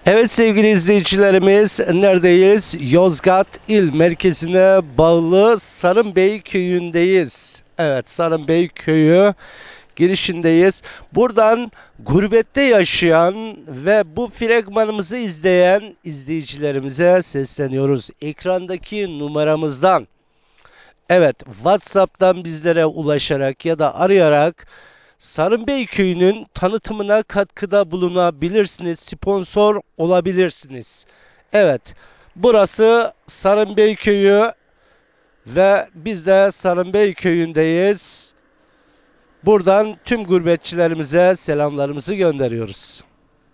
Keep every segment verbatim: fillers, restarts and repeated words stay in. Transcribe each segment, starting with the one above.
Evet sevgili izleyicilerimiz, neredeyiz? Yozgat il merkezine bağlı Sarınbey köyündeyiz. Evet, Sarınbey köyü girişindeyiz. Buradan gurbette yaşayan ve bu fragmanımızı izleyen izleyicilerimize sesleniyoruz. Ekrandaki numaramızdan, evet, WhatsApp'tan bizlere ulaşarak ya da arayarak Sarınbey köyünün tanıtımına katkıda bulunabilirsiniz, sponsor olabilirsiniz. Evet, burası Sarınbey köyü ve biz de Sarınbey köyündeyiz. Buradan tüm gurbetçilerimize selamlarımızı gönderiyoruz.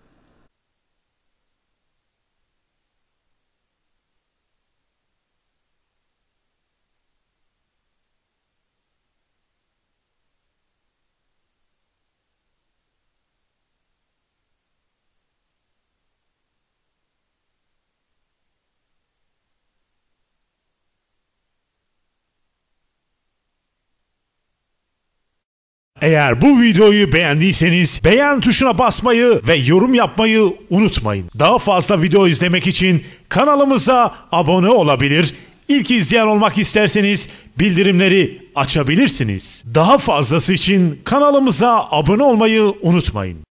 Eğer bu videoyu beğendiyseniz beğen tuşuna basmayı ve yorum yapmayı unutmayın. Daha fazla video izlemek için kanalımıza abone olabilir, İlk izleyen olmak isterseniz bildirimleri açabilirsiniz. Daha fazlası için kanalımıza abone olmayı unutmayın.